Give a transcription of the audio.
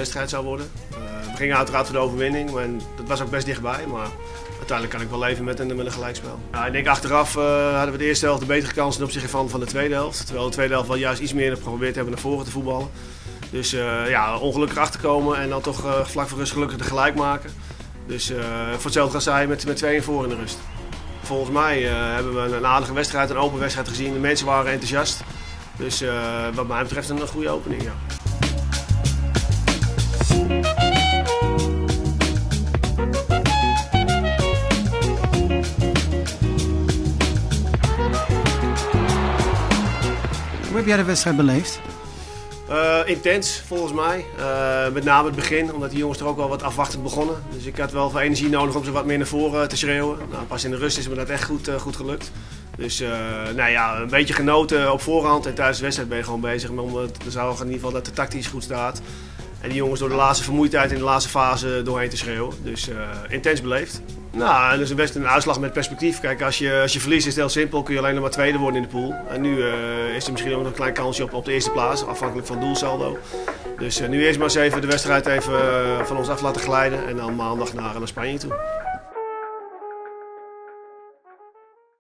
wedstrijd zou worden. We gingen uiteraard voor de overwinning, maar dat was ook best dichtbij. Maar uiteindelijk kan ik wel leven met een gelijkspel. Ja, ik denk achteraf hadden we de eerste helft de betere kansen ten opzichte van de tweede helft. Terwijl de tweede helft wel juist iets meer geprobeerd hebben naar voren te voetballen. Dus ja, ongelukkig achterkomen en dan toch vlak voor rust gelukkig de gelijk maken. Dus voor hetzelfde gaan zij met 2-1 voor in de rust. Volgens mij hebben we een aardige wedstrijd, een open wedstrijd gezien. De mensen waren enthousiast. Dus wat mij betreft een goede opening. Ja. Hoe heb jij de wedstrijd beleefd? Intens volgens mij. Met name het begin, omdat die jongens er ook wel wat afwachtend begonnen. Dus ik had wel veel energie nodig om ze wat meer naar voren te schreeuwen. Nou, pas in de rust is me dat echt goed gelukt. Dus nou ja, een beetje genoten op voorhand en tijdens de wedstrijd ben je gewoon bezig om te zorgen in ieder geval dat de tactisch goed staat. En die jongens door de laatste vermoeidheid in de laatste fase doorheen te schreeuwen. Dus intens beleefd. Nou, dat is best een uitslag met perspectief. Kijk, als je verliest is het heel simpel, kun je alleen nog maar tweede worden in de pool. En nu is er misschien ook nog een klein kansje op de eerste plaats, afhankelijk van doelsaldo. Dus nu eerst maar eens even de wedstrijd van ons af laten glijden en dan maandag naar Spanje toe.